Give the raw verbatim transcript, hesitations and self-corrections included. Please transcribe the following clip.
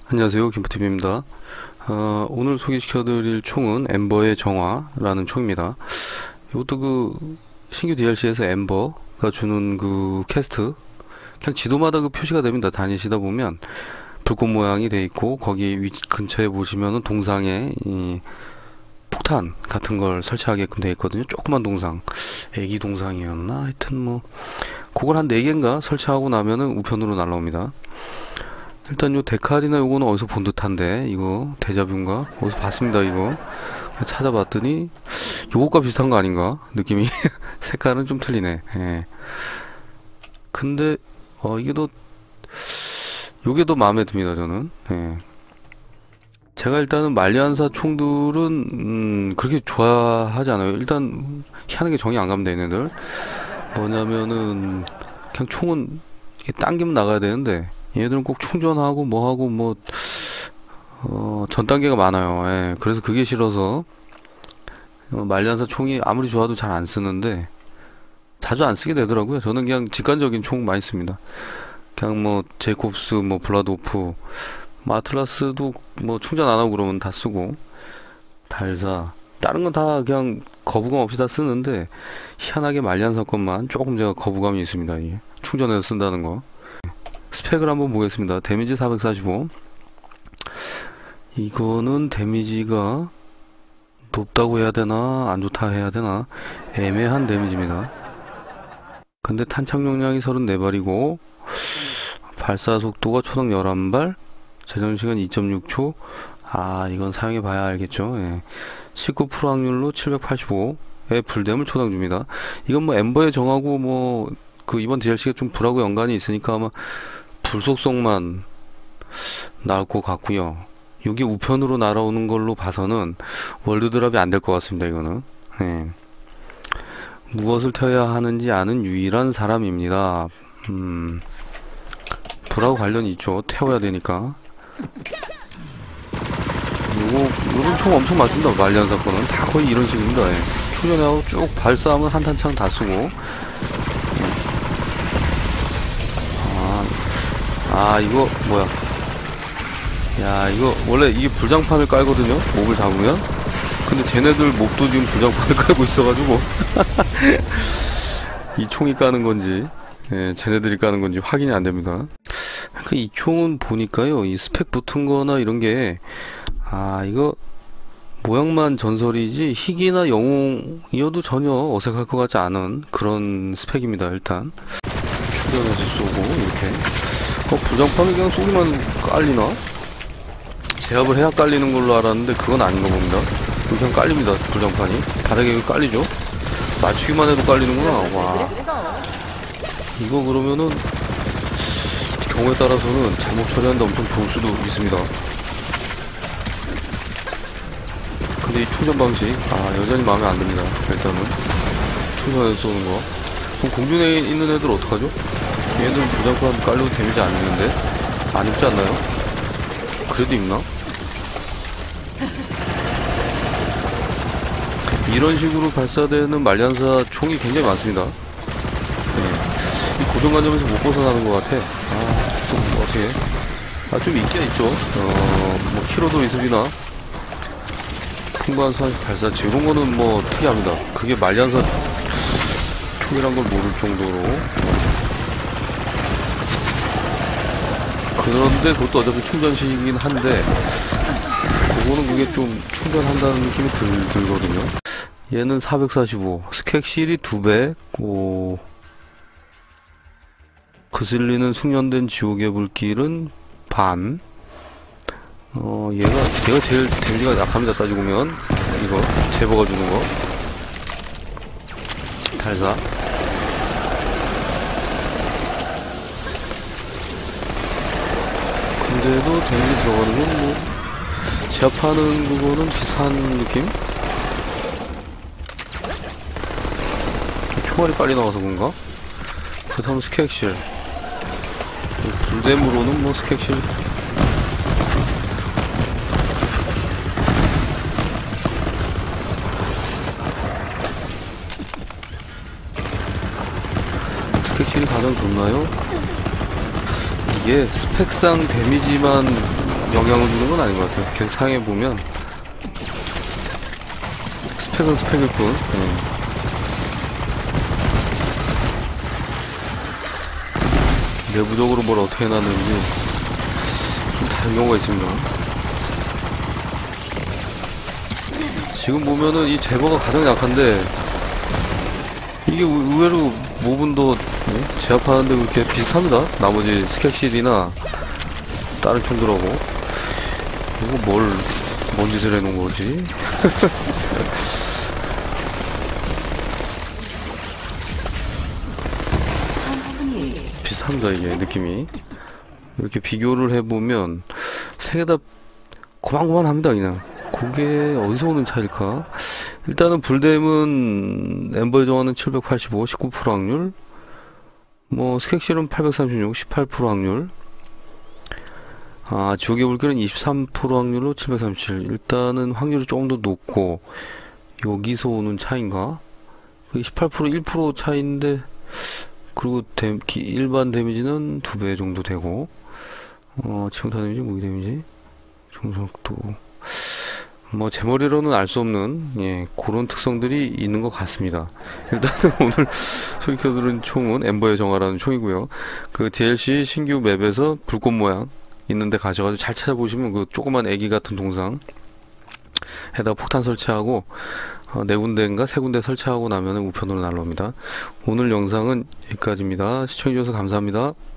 안녕하세요, 김포티비입니다. 어, 오늘 소개시켜드릴 총은 엠버의 정화라는 총입니다. 이것도 그 신규 디엘씨에서 엠버가 주는 그 퀘스트, 그냥 지도마다 그 표시가 됩니다. 다니시다 보면 불꽃 모양이 돼 있고, 거기 위 근처에 보시면은 동상에 이 폭탄 같은 걸 설치하게끔 돼 있거든요. 조그만 동상, 애기 동상이었나? 하여튼 뭐 그걸 한 네 개인가 설치하고 나면은 우편으로 날라옵니다. 일단 요 데칼이나 요거는 어디서 본 듯한데, 이거 데자뷰인가? 어디서 봤습니다. 이거 찾아봤더니 요것과 비슷한 거 아닌가 느낌이. 색깔은 좀 틀리네. 예. 근데 어 이게 더 요게 더 마음에 듭니다, 저는. 예. 제가 일단은 말리안사 총들은 음 그렇게 좋아하지 않아요. 일단 희한하게 정이 안 가면 얘네들 뭐냐면은 그냥 총은 당기면 나가야 되는데, 얘들은 꼭 충전하고 뭐하고 뭐 어, 전 단계가 많아요. 예, 그래서 그게 싫어서 어, 말리안사 총이 아무리 좋아도 잘 안 쓰는데, 자주 안 쓰게 되더라고요. 저는 그냥 직관적인 총 많이 씁니다. 그냥 뭐 제이콥스, 뭐 블라드오프, 마틀라스도 뭐 충전 안 하고 그러면 다 쓰고, 달사, 다른 건 다 그냥 거부감 없이 다 쓰는데, 희한하게 말리안사 것만 조금 제가 거부감이 있습니다. 이게 충전해서 쓴다는 거. 스펙을 한번 보겠습니다. 데미지 사백사십오. 이거는 데미지가 높다고 해야 되나 안 좋다 해야 되나 애매한 데미지입니다. 근데 탄창 용량이 삼십사 발이고 발사 속도가 초당 열한 발, 재전시간 이 점 육 초. 아, 이건 사용해 봐야 알겠죠. 예. 십구 퍼센트 확률로 칠백팔십오의 불댐을 초당 줍니다. 이건 뭐 엠버에 정하고 뭐 그 이번 디엘씨가 좀 불하고 연관이 있으니까 아마 불 속성만 나올 것 같고요. 이게 우편으로 날아오는 걸로 봐서는 월드 드랍이 안 될 것 같습니다. 이거는. 네. 무엇을 태워야 하는지 아는 유일한 사람입니다. 음, 불하고 관련이 있죠. 태워야 되니까. 요거 요런 총 엄청 많습니다. 말리안사 거는 다 거의 이런 식입니다. 예. 충전하고 쭉 발사하면 한 탄창 다 쓰고. 아, 이거 뭐야, 야, 이거 원래 이게 불장판을 깔거든요, 몹을 잡으면. 근데 쟤네들 몹도 지금 불장판을 깔고 있어가지고 이 총이 까는 건지, 예, 쟤네들이 까는 건지 확인이 안 됩니다. 그러니까 이 총은 보니까요, 이 스펙 붙은 거나 이런 게, 아, 이거 모양만 전설이지 희귀나 영웅이어도 전혀 어색할 것 같지 않은 그런 스펙입니다. 일단 충전해서 쏘고 이렇게. 어, 불장판을 그냥 쏘기만 깔리나? 제압을 해야 깔리는 걸로 알았는데 그건 아닌가 봅니다. 그냥 깔립니다. 불장판이 바닥에 깔리죠. 맞추기만 해도 깔리는구나. 와, 이거 그러면은 경우에 따라서는 잘못 처리하는데 엄청 좋을 수도 있습니다. 근데 이 충전 방식, 아, 여전히 마음에 안 듭니다. 일단은 충전해서 쏘는 거. 그럼 공중에 있는 애들 어떡하죠? 얘들은 부장판 깔려도 데미지 안 입는데? 안 입지 않나요? 그래도 입나? 이런 식으로 발사되는 말리안사 총이 굉장히 많습니다. 네. 이 고정관념에서 못 벗어나는 것 같아. 아, 또 어떻게? 아, 좀 있긴 있죠. 어, 뭐 키로도 이습이나 풍부한 수완식 발사체 이런 거는 뭐 특이합니다. 그게 말리안사 총이란 걸 모를 정도로. 그런데 그것도 어차피 충전식이긴 한데, 그거는 그게 좀 충전한다는 느낌이 들, 들거든요. 얘는 사백사십오, 스캑실이 두 배, 오, 그슬리는 숙련된 지옥의 불길은 반. 어, 얘가, 얘가 제일 데미지가 약합니다. 따지고 보면. 이거, 제버가 주는 거. 달사. 근데도 데미지 들어가는 건 뭐 제압하는 그거는 비슷한 느낌? 총알이 빨리 나와서 그런가? 그렇다면 스캑실, 불댐으로는 뭐 스캑실 스캑실이 가장 좋나요? 이게 스펙상 데미지만 영향을 주는 건 아닌 것 같아요. 계속 사용해보면 스펙은 스펙일 뿐. 음. 내부적으로 뭘 어떻게 해놨는지 좀 다른 경우가 있습니다. 지금 보면은 이 제거가 가장 약한데 이게 의외로 모분도 제압하는데 그렇게 비슷합니다. 나머지 스케실이나 다른 총들하고. 이거 뭘, 뭔 짓을 해놓은 거지? 비슷합니다, 이게 느낌이. 이렇게 비교를 해보면 세 개 다 고만고만합니다, 그냥. 그게 어디서 오는 차일까? 일단은 불댐은 엠버의 정화는 칠백팔십오, 십구 퍼센트 확률. 뭐 스캑실은 팔백삼십육, 십팔 퍼센트 확률. 아, 지옥의 불길은 이십삼 퍼센트 확률로 칠백삼십칠. 일단은 확률이 조금 더 높고 여기서 오는 차인가? 그게 십팔 퍼센트, 일 퍼센트 차인데, 그리고 데, 기, 일반 데미지는 두 배 정도 되고, 어, 치명타 데미지, 무기 데미지, 중속도. 뭐 제 머리로는 알 수 없는, 예, 그런 특성들이 있는 것 같습니다. 일단은 오늘 소개해드린 총은 엠버의 정화라는 총이고요. 그 디엘씨 신규 맵에서 불꽃 모양 있는데 가셔가지고 잘 찾아보시면 그 조그만 애기 같은 동상 에다가 폭탄 설치하고 어, 네 군데인가 세 군데 설치하고 나면 우편으로 날라옵니다. 오늘 영상은 여기까지입니다. 시청해주셔서 감사합니다.